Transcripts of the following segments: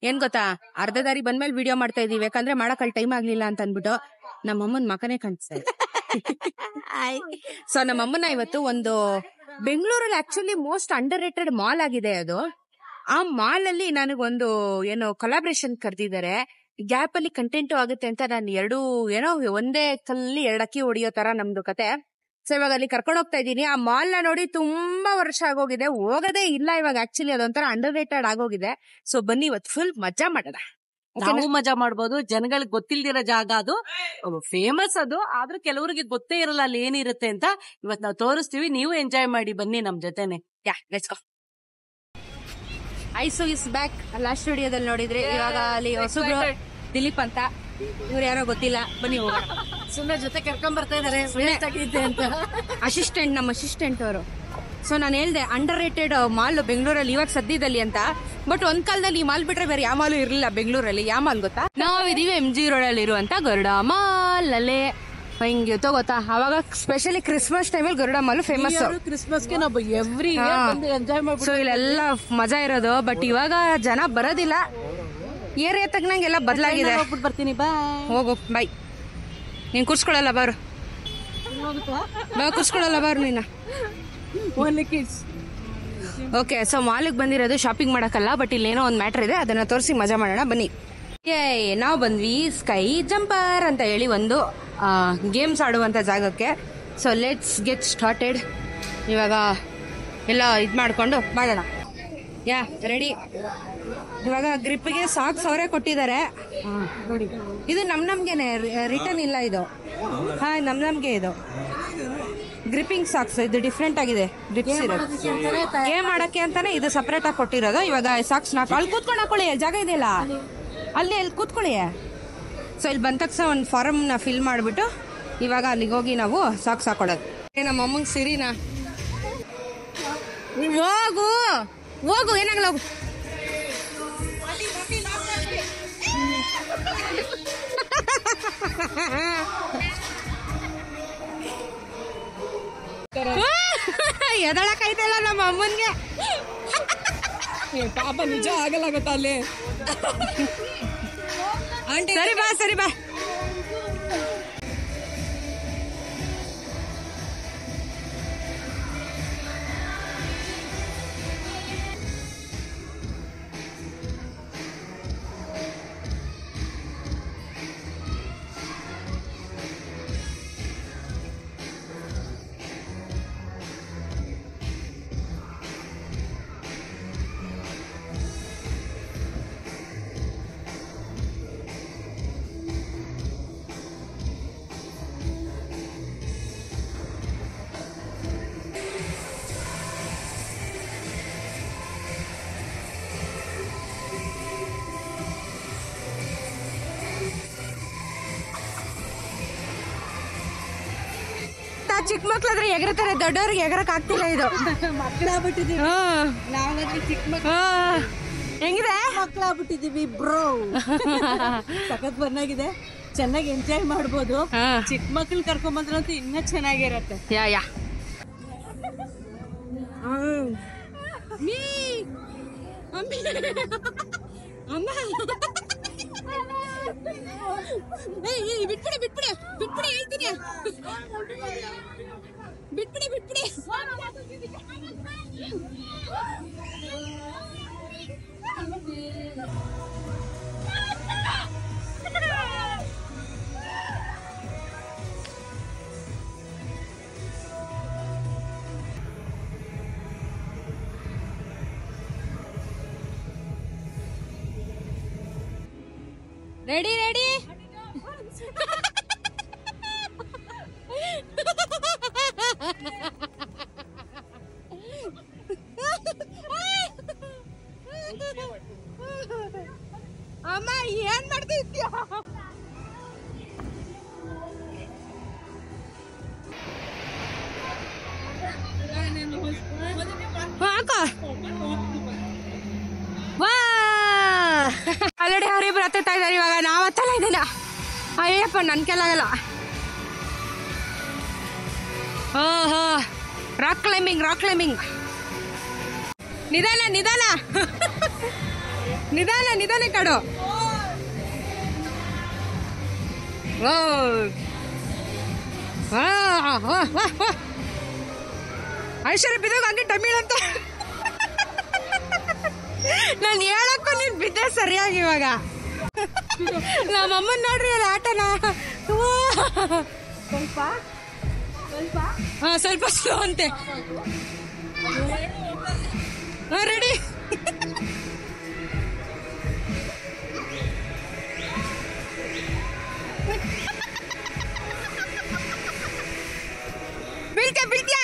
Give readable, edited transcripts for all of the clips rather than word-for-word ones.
ಏನ್ ಗೊತ್ತಾ, ಅರ್ಧ ದಾರಿ ಬಂದ್ಮೇಲೆ ವಿಡಿಯೋ ಮಾಡ್ತಾ ಇದೀವಿ, ಯಾಕಂದ್ರೆ ಮಾಡಕ್ಕಲ್ಲಿ ಟೈಮ್ ಆಗ್ಲಿಲ್ಲ ಅಂತ ಅನ್ಬಿಟ್ಟು ನಮ್ಮಮ್ಮನ್ ಮಕನೇ ಕಾಣಿಸ್ತಾ ಇದೆ. ಸೊ ನಮ್ಮಮ್ಮನ ಇವತ್ತು ಒಂದು ಬೆಂಗಳೂರಲ್ಲಿ actually most underrated mall ಆಗಿದೆ ಅದು. ಆ ಮಾಲ್ ಅಲ್ಲಿ ನನಗೊಂದು ಏನೋ ಕೊಲಾಬ್ರೇಷನ್ ಕರೆದಿದ್ದಾರೆ. ಗ್ಯಾಪ್ ಅಲ್ಲಿ ಕಂಟೆಂಟ್ ಆಗುತ್ತೆ ಅಂತ ನಾನು ಒಂದೇ ಕಲ್ಲಿ 2 ಅಕ್ಕಿ ಹೊಡಿಯೋ ತರ ನಮ್ದು ಕತೆ. ಸೊ ಇವಾಗ ಅಲ್ಲಿ ಕರ್ಕೊಂಡು ಹೋಗ್ತಾ ಇದೀನಿ. ಆ ಮಾಲ್ ನ ನೋಡಿ ತುಂಬಾ ವರ್ಷ ಆಗೋಗಿದೆ, ಹೋಗೋದೇ ಇಲ್ಲ ಇವಾಗ. ಆಕ್ಚುಲಿ ಅದೊಂಥರ ಅಂಡರ್ ರೇಟೆಡ್ ಆಗೋಗಿದೆ. ಸೊ ಬನ್ನಿ ಇವತ್ತು ಫುಲ್ ಮಜಾ ಮಾಡೋಣ. ನಾವು ಮಜಾ ಮಾಡ್ಬೋದು. ಜನಗಳಿಗೆ ಗೊತ್ತಿಲ್ದಿರೋ ಜಾಗ ಅದು, ಫೇಮಸ್ ಅದು. ಆದ್ರೂ ಕೆಲವರಿಗೆ ಗೊತ್ತೇ ಇರಲ್ಲ ಅಲ್ಲಿ ಏನಿರುತ್ತೆ ಅಂತ. ಇವತ್ತು ನಾವು ತೋರಿಸ್ತೀವಿ, ನೀವು ಎಂಜಾಯ್ ಮಾಡಿ ಬನ್ನಿ ನಮ್ ಜೊತೆನೆ. Let's go. Aisu is back. Last ವಿಡಿಯೋದಲ್ಲಿ ನೋಡಿದ್ರಿ. ಇವಾಗ ಅಲ್ಲಿ ಹೊಸಬ್ರು ದಿಲೀಪ್ ಅಂತ, ಇವ್ರು ಯಾರೋ ಗೊತ್ತಿಲ್ಲ, ಬನ್ನಿ ಹೋಗೋಣ. ಸುಮ್ಮನೆ ಜೊತೆ ಕರ್ಕೊಂಡ್ ಬರ್ತಾ ಇದಾರೆ ಅಂತ. ಅಸಿಸ್ಟೆಂಟ್, ನಮ್ಮ ಅಸಿಸ್ಟೆಂಟ್ ಅವರು. ಸೊ ನಾನು ಹೇಳ್ದೆ ಅಂಡರ್ ರೇಟೆಡ್ ಮಾಲ್ ಬೆಂಗಳೂರಲ್ಲಿ ಇವಾಗ ಸದ್ಯದಲ್ಲಿ ಅಂತ. ಬಟ್ ಒಂದ್ ಕಾಲದಲ್ಲಿ ಈ ಮಾಲ್ ಬಿಟ್ರೆ ಬೇರೆ ಯಾವ ಮಾಲ್ ಇರಲಿಲ್ಲ ಬೆಂಗಳೂರಲ್ಲಿ. ಯಾವ ಮಾಲ್ ಗೊತ್ತಾ? ನಾವಿದೀವಿ MG ರೋಡ್ ಅಲ್ಲಿ ಇರುವಂತ ಗರುಡ ಮಾಲ್ ಅಲ್ಲೇ. ಹಿಂಗೆ ಗೊತ್ತಾ, ಅವಾಗ ಸ್ಪೆಷಲಿ ಕ್ರಿಸ್ಮಸ್ ಟೈಮಲ್ಲಿ ಗರುಡ ಮಾಲ್ ಫೇಮಸ್. ಕ್ರಿಸ್ಮಸ್ಗೆ ನಾವು ಎವ್ರಿ ಎಂಜಾಯ್ ಮಾಡ್ಬೋದು. ಸೊ ಇಲ್ಲೆಲ್ಲ ಮಜಾ ಇರೋದು. ಬಟ್ ಇವಾಗ ಜನ ಬರೋದಿಲ್ಲ, ಏರಿಯಾ ತಕ್ಕನಂಗೆಲ್ಲ ಬದಲಾಗಿದೆ. ಬರ್ತೀನಿ, ಬಾಯ್. ಹೋಗು ಬಾಯ್. ನೀನ್ ಕೂರ್ಸ್ಕೊಳಲ್ಲ ಬಾರು, ಕೂರ್ಸ್ಕೊಳಲ್ಲ ಬಾರು ನೀನ. ಓಕೆ, ಸೊ ಮಾಲಿಗೆ ಬಂದಿರೋದು ಶಾಪಿಂಗ್ ಮಾಡಕ್ಕಲ್ಲ, ಬಟ್ ಇಲ್ಲೇನೋ ಒಂದು ಮ್ಯಾಟರ್ ಇದೆ, ಅದನ್ನ ತೋರಿಸಿ ಮಜಾ ಮಾಡೋಣ ಬನ್ನಿ. ನಾವು ಬಂದ್ವಿ ಸ್ಕೈ ಜಂಪರ್ ಅಂತ ಹೇಳಿ ಒಂದು ಗೇಮ್ಸ್ ಆಡುವಂತ ಜಾಗಕ್ಕೆ. So let's get started. ಇವಾಗ ಎಲ್ಲ ಇದು ಮಾಡ್ಕೊಂಡು ಮಾಡೋಣ. ರೆಡಿ. ಇವಾಗ ಗ್ರಿಪ್ಗೆ ಸಾಕ್ಸ್ ಅವರೇ ಕೊಟ್ಟಿದ್ದಾರೆ ನೋಡಿ. ಇದು ನಮ್ಗೆನೆ ರಿಟರ್ನ್ ಇಲ್ಲ ಇದು. ನಮ್ಗೆ ಇದು ಗ್ರಿಪ್ಪಿಂಗ್ ಸಾಕ್ಸ್. ಇದು ಡಿಫ್ರೆಂಟ್ ಆಗಿದೆ. ಗ್ರಿಪ್ಸ್ ಇರೋದು ಗೇಮ್ ಮಾಡಕ್ಕೆ ಅಂತಾನೆ ಇದು ಸಪರೇಟ್ ಆಗಿ ಕೊಟ್ಟಿರೋದು. ಇವಾಗ ಸಾಕ್ಸ್ ಅಲ್ಲಿ ಕೂತ್ಕೊಂಡು ಹಾಕೊಳ್ಳಿ, ಜಾಗ ಇದೆಯಲ್ಲ ಅಲ್ಲಿ ಕೂತ್ಕೊಳ್ಳಿ. ಸೊ ಇಲ್ಲಿ ಬಂದ ತಕ್ಷಣ ಒಂದು ಫಾರಮ್ನ ಫಿಲ್ ಮಾಡಿಬಿಟ್ಟು ಇವಾಗ ಅಲ್ಲಿಗೆ ಹೋಗಿ ನಾವು ಸಾಕ್ಸ್ ಹಾಕೊಳ್ಳೋದು. ನಮ್ಮ ಅಮ್ಮಂಗೆ ಸಿರಿನಾ, ಹೋಗು ಹೋಗು, ಏನಾಗಲ್ಲ ಹೋಗು. ಎದಳಕೈತಲ್ಲ ನಮ್ಮ ಅಮ್ಮನ್ಗೆ. ಪಾಪ ನಿಜ ಆಗಲ್ಲ ಗೊತ್ತಾ ಅಲ್ಲಿ. ಸರಿ ಬಾ, ಸರಿ ಬಾ. ಚಿಕ್ಕ ಮಕ್ಳಾದ್ರೆ ಎಗರತಾರೆ, ದೊಡ್ಡವ್ರಿಗೆ ಎಗರಕ್ ಆಗ್ತಿಲ್ಲ. ಇದು ಮಕ್ಕಳಾಗ್ಬಿಟ್ಟಿದೀವಿ ನಾವಾದ್ರೆ, ಚಿಕ್ಕ ಮಕ್ಳು ಹೆಂಗಿದೆ, ಮಕ್ಕಳಾಗ್ಬಿಟ್ಟಿದೀವಿ ಬ್ರೋ. ಸಖತ್ ಚೆನ್ನಾಗಿದೆ, ಚೆನ್ನಾಗಿ ಎಂಜಾಯ್ ಮಾಡ್ಬೋದು. ಚಿಕ್ಕ ಮಕ್ಳು ಕರ್ಕೊಂಬಂದ್ರಂತೂ ಇನ್ನೂ ಚೆನ್ನಾಗಿರತ್ತೆ. ಯಾ ಬಿಟ್ಬಿಡಿ ಬಿಟ್ಬಿಡಿ ಬಿಟ್ಬಿಡಿ ಹೇಳ್ತೀನಿ, ಬಿಟ್ಬಿಡಿ ಬಿಟ್ಬಿಡಿ. Ready ready. ಅಮ್ಮ ಏನ್ ಮಾಡ್ತಿದ್ಯಾ? ಆಲ್ರೆಡಿ ಅವರಿಬ್ರು ಹತ್ತಾ ಇದಾರೆ. ಇವಾಗ ನಾವ್ ಹತ್ತಲ್ಲ ಇದೀನ. ಅಯ್ಯಪ್ಪ ನನ್ ಕೆಲಾಗಲ್ಲ. ಓಹೋ, ರಾಕ್ ಕ್ಲೈಂಬಿಂಗ್, ರಾಕ್ ಕ್ಲೈಂಬಿಂಗ್. ನಿಧಾನ ನಿಧಾನ. ನಿಧಾನ ಕಾಡು. ಐಶ್ವರ್ಯ ಬಿದ್ದಾಗ ಹಂಗೆ ಟಮೀಳ್ ಅಂತ ನಾನು ಹೇಳಕ್ಕೂ ನೀನ್ ಬಿದ್ದೆ ಸರಿಯಾಗಿ. ಇವಾಗ ನಮ್ಮಮ್ಮನ್ ನೋಡ್ರಿ ಅಲ್ಲ ಆಟನ. ಸ್ವಲ್ಪ ಸ್ಲೋ ಅಂತೆ. ರೆಡಿ. ಬೀಳ್ತ್ಯಾ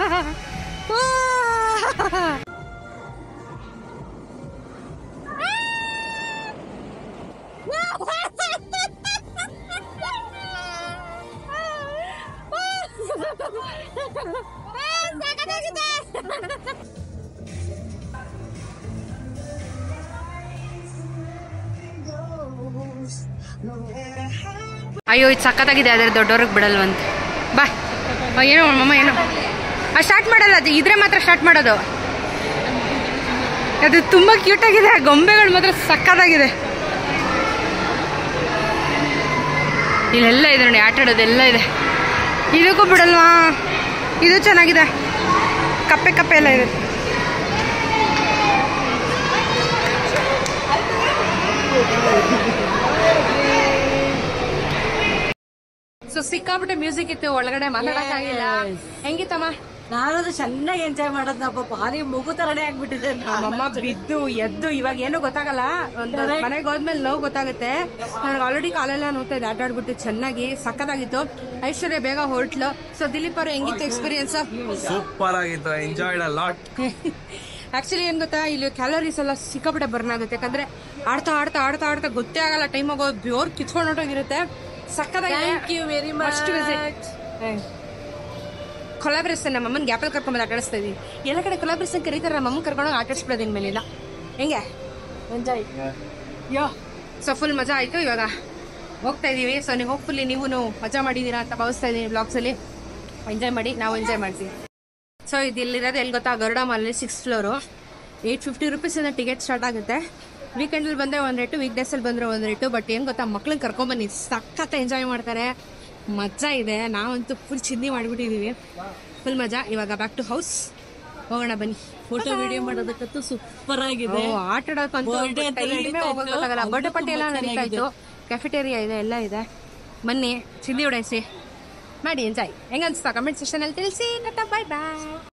ಅಯ್ಯೋ ಇದು ಸಖತ್ತಾಗಿದೆ. ಅದ್ರ ದೊಡ್ಡವ್ರಿಗೆ ಬಿಡಲ್ವಂತೆ. ಬಾ ಏನೋ ಮಮ್ಮ ಏನೋ ಸ್ಟಾರ್ಟ್ ಮಾಡಲ್ಲ, ಅದು ಇದ್ರೆ ಮಾತ್ರ ಸ್ಟಾರ್ಟ್ ಮಾಡೋದು. ಅದು ತುಂಬಾ ಕ್ಯೂಟ್ ಆಗಿದೆ. ಗೊಂಬೆಗಳು ಮಾತ್ರ ಸಖತ್ತಾಗಿದೆ. ಇಲ್ಲೆಲ್ಲ ಇದೆ ನೋಡಿ, ಆಟ ಆಡೋದೆಲ್ಲ ಇದೆ. ಇದಕ್ಕೂ ಬಿಡಲ್ವಾ? ಇದು ಚೆನ್ನಾಗಿದೆ. ಕಪ್ಪೆ ಎಲ್ಲ ಇದೆ. ಸೊ ಸಿಕ್ಕಾಬಿಟ್ಟೆ ಮ್ಯೂಸಿಕ್ ಇತ್ತು, ಒಳಗಡೆ ಮಾತಾಡಕ್ಕಾಗಿಲ್ಲ. ಹೆಂಗಿತ್ತಮ್ಮ? ನಾನದು ಚೆನ್ನಾಗಿ ಎಂಜಾಯ್ ಮಾಡೋದಪ್ಪ. ಭಾರಿ ಮಗು ತರನೇ ಆಗ್ಬಿಟ್ಟಿದೆ. ನಮ್ಮಮ್ಮ ಬಿದ್ದು ಎದ್ದು ಇವಾಗ ಏನೂ ಗೊತ್ತಾಗಲ್ಲ. ಒಂದು ಮನೆಗೆ ಹೋದ್ಮೇಲೆ ನೋವು ಗೊತ್ತಾಗುತ್ತೆ. ನನಗೆ ಆಲ್ರೆಡಿ ಕಾಲೆಲ್ಲ ನೋಡ್ತಾ ಇದೆ. ಆಟ ಆಡ್ಬಿಟ್ಟು ಚೆನ್ನಾಗಿ ಸಖತ್ತಾಗಿತ್ತು. ಐಶ್ವರ್ಯ ಬೇಗ ಹೊರಟ್ಲು. ಸೊ ದಿಲೀಪ್ ಅವರು ಹೆಂಗಿತ್ತು ಎಕ್ಸ್ಪೀರಿಯನ್ಸ್? ಸೂಪರ್ ಆಗಿತ್ತು. Enjoyed a lot. ಆಕ್ಚುಲಿ ಏನ್ ಗೊತ್ತಾ, ಇಲ್ಲಿ ಕ್ಯಾಲರೀಸ್ ಎಲ್ಲ ಸಿಕ್ಕಾಪಟ್ಟೆ ಬರ್ನ್ ಆಗುತ್ತೆ. ಯಾಕಂದ್ರೆ ಆಡ್ತಾ ಗೊತ್ತೇ ಆಗಲ್ಲ ಟೈಮ್ ಆಗೋದು. ಜೋರ್ ಕಿತ್ಕೊಂಡು ಹೊಟ್ಟೋಗಿರುತ್ತೆ. ಸಕ್ಕತ್ತಾಗಿ ಕೊಲಾಬ್ರೇಷನ್ ನಮ್ಮಮ್ಮನ ಗ್ಯಾಪಲ್ಲಿ ಕರ್ಕೊಂಡ್ಬಂದು ಆಟ ಆಡಿಸ್ತಾ ಇದೀನಿ. ಎಲ್ಲ ಕಡೆ ಕೊಲಾಬ್ರೇಷನ್ ಕರೀತಾರೆ, ನಮ್ಮಮ್ಮ ಕರ್ಕೊಂಡು ಆಟ ಆಡಿಸ್ಬಿಡೋದು ಇನ್ಮೇಲಿಲ್ಲ. ಹೆಂಗೆ ಎಂಜಾಯ್ ಸೊ ಫುಲ್ ಮಜಾ ಆಯ್ತು. ಇವಾಗ ಹೋಗ್ತಾ ಇದೀವಿ. ಸೊ ನೀವು ಹೋಗ್ಫುಲ್ಲಿ ನೀವು ಮಜಾ ಮಾಡಿದೀರಾ ಅಂತ ಭಾವಿಸ್ತಾ ಇದೀನಿ. ಬ್ಲಾಗ್ಸಲ್ಲಿ ಎಂಜಾಯ್ ಮಾಡಿ, ನಾವು ಎಂಜಾಯ್ ಮಾಡ್ತೀವಿ. ಸೊ ಇದು ಇಲ್ಲಿರೋದು ಎಲ್ಲಿ ಗೊತ್ತಾ, ಗರುಡ ಮಾಲಲ್ಲಿ 6th ಫ್ಲೋರು. 850 ರೂಪೀಸಿಂದ ಟಿಕೆಟ್ ಸ್ಟಾರ್ಟ್ ಆಗುತ್ತೆ. ವೀಕೆಂಡಲ್ಲಿ ಬಂದರೆ ಒಂದು ರೇಟು, ವೀಕ್ ಡೇಸಲ್ಲಿ ಬಂದರೆ ಒಂದು ರೇಟು. ಬಟ್ ಏನು ಗೊತ್ತಾ, ಮಕ್ಳನ್ನ ಕರ್ಕೊಂಬನ್ನಿ, ಸಖತ್ ಎಂಜಾಯ್ ಮಾಡ್ತಾರೆ. ಮಜಾ ಇದೆ. ನಾವಂತೂ ಫುಲ್ ಚಿಂದಿ ಮಾಡಿಬಿಟ್ಟಿದ್ದೀವಿ. ಫುಲ್ ಮಜಾ. ಇವಾಗ ಬ್ಯಾಕ್ ಟು ಹೌಸ್ ಹೋಗೋಣ ಬನ್ನಿ. ಫೋಟೋ ವಿಡಿಯೋ ಮಾಡೋದಕ್ಕಂತೂ ಸೂಪರ್ ಆಗಿದೆ. ಆಟ ಆಡೋಕ್ಕಂತೂ ಗೊತ್ತಾಗಲ್ಲ. ಬರ್ಡೇ ಪಾರ್ಟಿ ಎಲ್ಲ ನಡೀತಾ ಇತ್ತು. ಕೆಫೆಟೇರಿಯಾ ಇದೆ, ಎಲ್ಲ ಇದೆ. ಬನ್ನಿ ಚಿಂದಿ ಉಡಾಯಿಸಿ ಮಾಡಿ ಎಂಜಾಯ್. ಹೆಂಗನ್ಸ್ತಾ ಕಮೆಂಟ್ ಸೆಕ್ಷನಲ್ಲಿ ತಿಳಿಸಿ. ಬಾಯ್ ಬಾಯ್.